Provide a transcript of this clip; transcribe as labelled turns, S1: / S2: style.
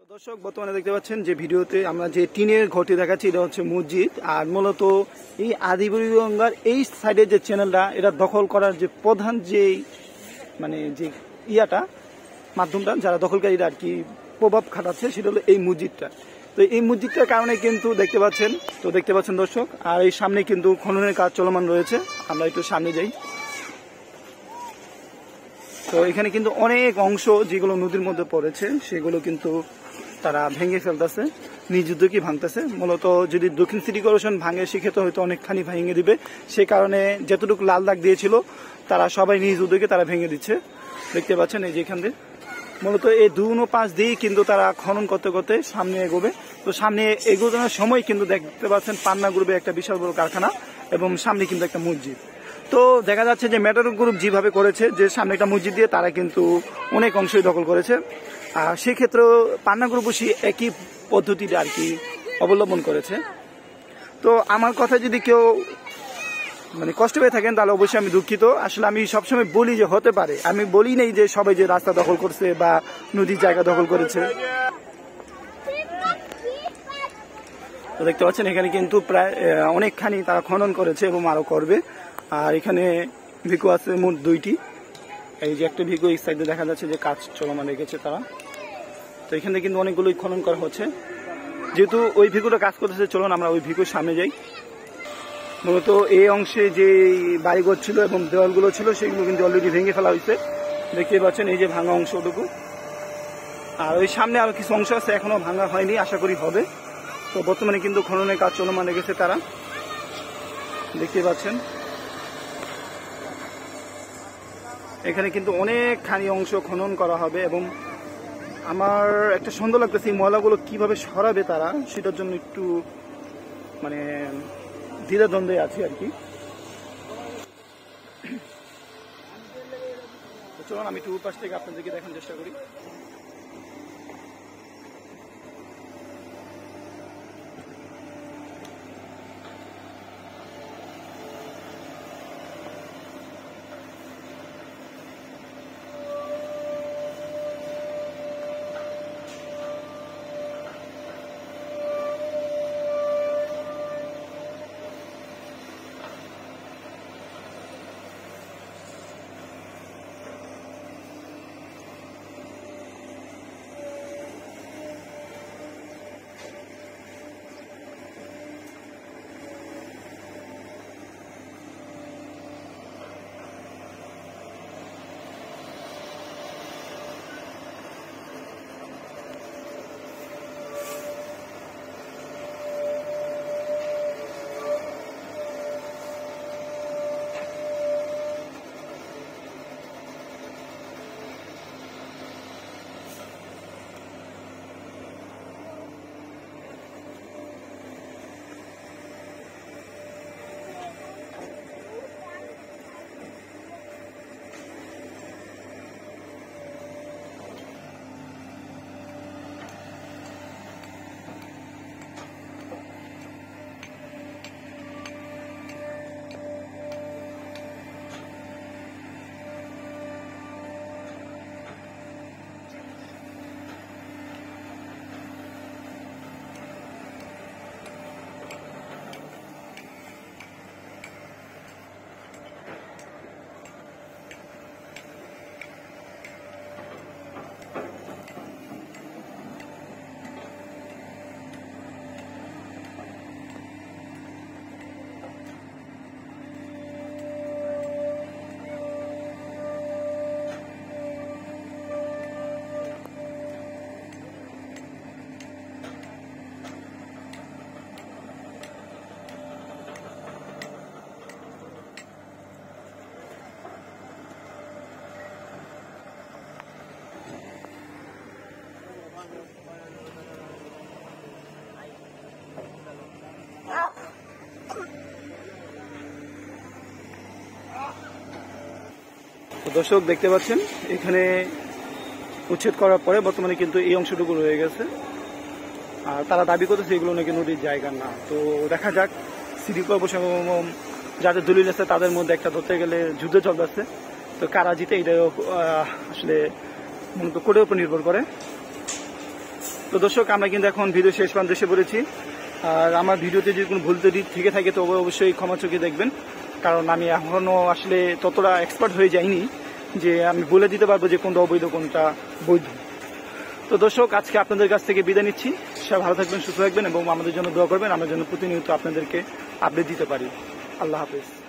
S1: দর্শক বর্তমানে দেখতে পাচ্ছেন যে ভিডিওতে আমরা যে টিনের ঘরটি দেখাচ্ছি এটা হচ্ছে মসজিদ। আর মূলত এই আদিবুড়িগঙ্গার এই সাইডের যে চ্যানেলটা এটা দখল করার যে প্রধান যে যে মাধ্যমটা যারা দখলকারীরা আর কি প্রভাব খাটাচ্ছে সেটা হলো এই মসজিদটা। তো এই মসজিদটার কারণে কিন্তু দেখতে পাচ্ছেন দর্শক। আর এই সামনে কিন্তু খননের কাজ চলমান রয়েছে, আমরা একটু সামনে যাই। তো এখানে কিন্তু অনেক অংশ যেগুলো নদীর মধ্যে পড়েছে সেগুলো কিন্তু তারা ভেঙে ফেলতেছে, নিজ উদ্যোগই ভাঙতেছে। মূলত যদি দক্ষিণ সিটি কর্পোরেশন ভাঙে সেক্ষেত্রে হয়তো অনেকখানি ভেঙে দিবে, সে কারণে যতটুকু লাল দাগ দিয়েছিল তারা সবাই নিজ উদ্যোগে তারা ভেঙে দিচ্ছে। দেখতে পাচ্ছেন এই যে এখান দিয়ে মূলত এই দুনো পাশ দিয়েই কিন্তু তারা খনন করতে করতে সামনে এগোবে। তো সামনে এগোনোর সময় কিন্তু দেখতে পাচ্ছেন পান্না গ্রুপের একটা বিশাল বড় কারখানা এবং সামনে কিন্তু একটা মসজিদ। তো দেখা যাচ্ছে যে মেট্রো গ্রুপ যেভাবে করেছে যে সামনে একটা মসজিদ দিয়ে তারা কিন্তু অনেক অংশই দখল করেছে। আর সেক্ষেত্রেও পান্না গ্রুপও একই পদ্ধতিটা আর কি অবলম্বন করেছে। তো আমার কথা যদি কেউ কষ্ট পেয়ে থাকেন তাহলে অবশ্যই আমি দুঃখিত। আসলে আমি সবসময় বলি যে হতে পারে, আমি বলি নেই যে সবাই যে রাস্তা দখল করছে বা নদীর জায়গা দখল করেছে। তো দেখতে পাচ্ছেন এখানে কিন্তু প্রায় অনেকখানি তারা খনন করেছে এবং আরো করবে। আর এখানে ভিকু আছে মোট 2টি। এই যে একটা ভিকু এই সাইডে দেখা যাচ্ছে যে কাজ চলমান রেখেছে তারা। তো এখানে কিন্তু অনেকগুলোই খনন করা হচ্ছে। যেহেতু ওই ভিকুটা কাজ করতেছে, চলুন আমরা ওই ভিকুর সামনে যাই। মূলত এই অংশে যে বাড়িঘর ছিল এবং দেওয়ালগুলো ছিল সেগুলো কিন্তু অলরেডি ভেঙে ফেলা হয়েছে, দেখতে পাচ্ছেন এই যে ভাঙা অংশটুকু। আর ওই সামনে আরো কিছু অংশ আছে এখনো ভাঙা হয়নি, আশা করি হবে। তো বর্তমানে কিন্তু খননের কাজ চলমান রেখেছে তারা, দেখতে পাচ্ছেন। এখানে কিন্তু অনেকখানি অংশ খনন করা হবে এবং আমার একটা সন্দেহ লাগতেছে এই ময়লাগুলো কিভাবে সরাবে তারা, সেটার জন্য একটু দ্বিধাদ্বন্দ্বে আছে আর কি। চলুন আমি একটু পাশ থেকে আপনাদেরকে দেখানোর চেষ্টা করি। দর্শক দেখতে পাচ্ছেন এখানে উচ্ছেদ করার পরে বর্তমানে কিন্তু এই অংশটুকু রয়ে গেছে। আর তারা দাবি করতেছে এগুলো নাকি নদীর জায়গা না। তো দেখা যাক, সিটি কর্পোরেশন যাদের দলিল আছে তাদের মধ্যে একটা ধরতে গেলে যুদ্ধ চলতেছে। তো কারা জিতে এটা আসলে মূলত কোর্টের উপর নির্ভর করে। তো দর্শক, আমরা কিন্তু এখন ভিডিও শেষ প্রান্তে এসে পড়েছি। আর আমার ভিডিওতে যদি কোনো ভুল ত্রুটি থেকে থাকে তো অবশ্যই ক্ষমা চোখে দেখবেন, কারণ আমি এখনো আসলে ততটা এক্সপার্ট হয়ে যাইনি যে আমি বলে দিতে পারবো যে কোনটা অবৈধ কোনটা বৈধ। তো দর্শক, আজকে আপনাদের কাছ থেকে বিদায় নিচ্ছি। সবাই ভালো থাকবেন, সুস্থ থাকবেন এবং আমাদের জন্য দোয়া করবেন, আমরা যেন প্রতিনিয়ত আপনাদেরকে আপডেট দিতে পারি। আল্লাহ হাফেজ।